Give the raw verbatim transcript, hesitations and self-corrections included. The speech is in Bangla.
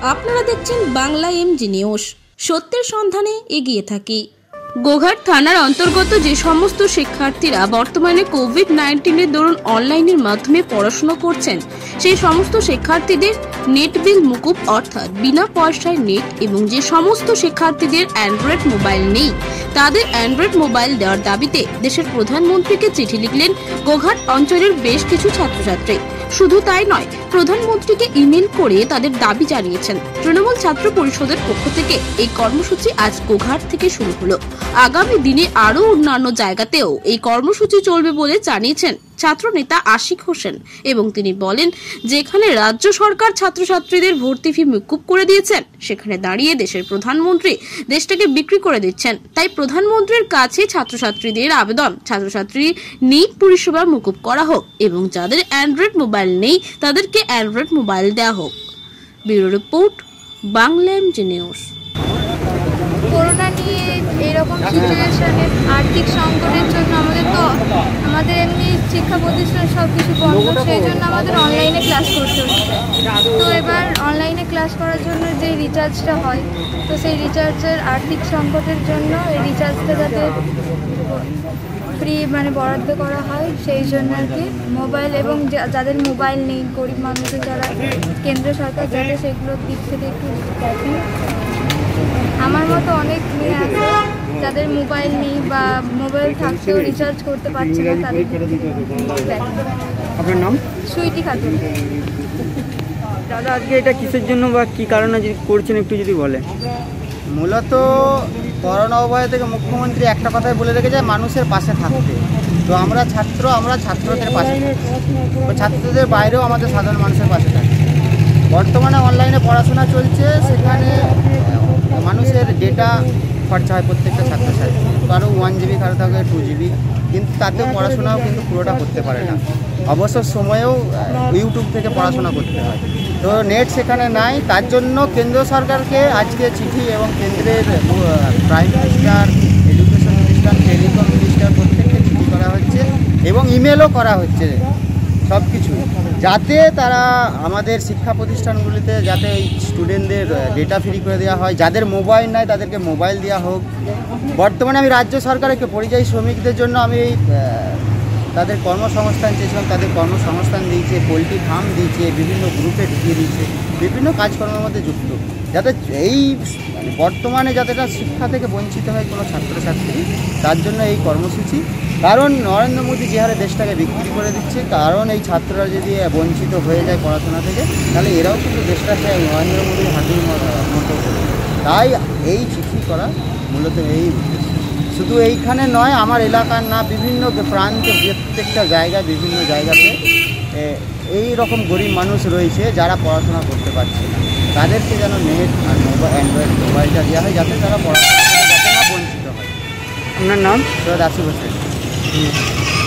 আপনারা দেখছেন বাংলা এমজি নিউজ, সত্যের সন্ধানে এগিয়ে থাকি। গোঘাট থানার অন্তর্গত যে সমস্ত শিক্ষার্থীরা বর্তমানে কোভিড নাইন্টিনের দরুন অনলাইনের মাধ্যমে পড়াশোনা করছেন, সেই সমস্ত শিক্ষার্থীদের নেট বিল মুকুব অর্থাৎ বিনা পয়সায় নেট, এবং যে সমস্ত শিক্ষার্থীদের অ্যান্ড্রয়েড মোবাইল নেই তাদের অ্যান্ড্রয়েড মোবাইল দেওয়ার দাবিতে দেশের প্রধানমন্ত্রীকে চিঠি লিখলেন গোঘাট অঞ্চলের বেশ কিছু ছাত্রছাত্রী। শুধু তাই নয়, প্রধানমন্ত্রীকে ইমেল করে তাদের দাবি জানিয়েছেন। তৃণমূল ছাত্র পরিষদের পক্ষ থেকে এই কর্মসূচি আজ গোঘাট থেকে শুরু হলো। আগামী দিনে আরো অন্যান্য জায়গাতেও এই কর্মসূচি চলবে বলে জানিয়েছেন ছাত্র নেতা আশিক হোসেন, এবং তিনি বলেন, যেখানে রাজ্য সরকার ছাত্রছাত্রীদের ভর্তি ফি মুকুব করে দিয়েছেন, সেখানে দাঁড়িয়ে দেশের প্রধানমন্ত্রী দেশটাকে বিক্রি করে দিচ্ছেন। তাই প্রধানমন্ত্রীর কাছে ছাত্রছাত্রীদের আবেদন, ছাত্রছাত্রী নিট পরিষেবা মুকুব করা হোক এবং যাদের অ্যান্ড্রয়েড মোবাইল নেই তাদেরকে অ্যান্ড্রয়েড মোবাইল দেওয়া হোক। Bureau report, Bangla MG news. করোনা নিয়ে এরকম সিচুয়েশনে আর্থিক সংকটের জন্য আমাদের তো আমাদের এমনি শিক্ষা প্রতিষ্ঠান সব কিছু বন্ধ, সেই জন্য আমাদের অনলাইনে ক্লাস করতে হচ্ছে। তো এবার অনলাইনে ক্লাস করার জন্য যে রিচার্জটা হয়, তো সেই রিচার্জের আর্থিক সংকটের জন্য এই রিচার্জটা যাতে ফ্রি মানে বরাদ্দ করা হয়, সেই জন্য আর কি মোবাইল, এবং যাদের মোবাইল নেই গরিব মানুষের যারা, কেন্দ্র সরকার যাতে সেগুলোর দিক থেকে একটু দেখেন। আমার মতো অনেক মেয়ে আছে যাদের মোবাইল নেই বা মোবাইল থাকতেও রিচার্জ করতে পারছে না, তাদের আপনার নাম? সুইটি খাতুন। দাদা, আজকে এটা কিসের জন্য বা কী কারণে যদি করছেন একটু যদি বলে। মূলত করোনা অবস্থা থেকে মুখ্যমন্ত্রী একটা কথাই বলে রেখে যায়, মানুষের পাশে থাকতে। তো আমরা ছাত্র, আমরা ছাত্রদের পাশে, ছাত্রদের বাইরেও আমাদের সাধারণ মানুষের পাশে থাকি। বর্তমানে অনলাইনে পড়াশোনা চলছে, সেখানে মানুষের ডেটা খরচা হয় প্রত্যেকটা ছাত্রছাত্রী, কারো ওয়ান জিবি কারো থাকে টু জিবি, কিন্তু তাতেও পড়াশোনাও কিন্তু পুরোটা করতে পারে না। অবসর সময়েও ইউটিউব থেকে পড়াশোনা করতে হয়, তো নেট সেখানে নাই। তার জন্য কেন্দ্র সরকারকে আজকে চিঠি এবং কেন্দ্রের prime minister, education minister, telecom minister প্রত্যেককে চিঠি করা হচ্ছে এবং ইমেলও করা হচ্ছে, সব কিছু যাতে তারা আমাদের শিক্ষা প্রতিষ্ঠানগুলিতে যাতে এই স্টুডেন্টদের ডেটা ফ্রি করে দেওয়া হয়। যাদের মোবাইল নাই তাদেরকে মোবাইল দেওয়া হোক। বর্তমানে আমি রাজ্য সরকারকে পরিযায়ী শ্রমিকদের জন্য আমি তাদের কর্মসংস্থান চেয়েছিলাম, তাদের কর্মসংস্থান দিয়েছে, পোলট্রি ফার্ম দিয়েছে, বিভিন্ন গ্রুপে ঢুকিয়ে দিয়েছে, বিভিন্ন কাজকর্মের মধ্যে যুক্ত, যাতে এই বর্তমানে যাতে শিক্ষা থেকে বঞ্চিত হয় কোনো ছাত্রছাত্রী, তার জন্য এই কর্মসূচি। কারণ নরেন্দ্র মোদী যে হারে দেশটাকে বিক্রি করে দিচ্ছে, কারণ এই ছাত্ররা যদি বঞ্চিত হয়ে যায় পড়াশোনা থেকে, তাহলে এরাও কিন্তু দেশটাকে নরেন্দ্র মোদীর হাতের মতো। তাই এই চিঠি করা মূলত এই উদ্দেশ্য। শুধু এইখানে নয়, আমার এলাকার না, বিভিন্ন প্রান্তে প্রত্যেকটা জায়গায়, বিভিন্ন জায়গাতে এই রকম গরিব মানুষ রয়েছে যারা পড়াশোনা করতে পারছে না, তাদেরকে যেন নেট আর মোবাইল, অ্যান্ড্রয়েড মোবাইলটা দেওয়া হয়, যাতে তারা পড়াশোনা করে যাতে না বঞ্চিত হয়। আপনার নাম? সৈয়দ আসিফ হোসেন।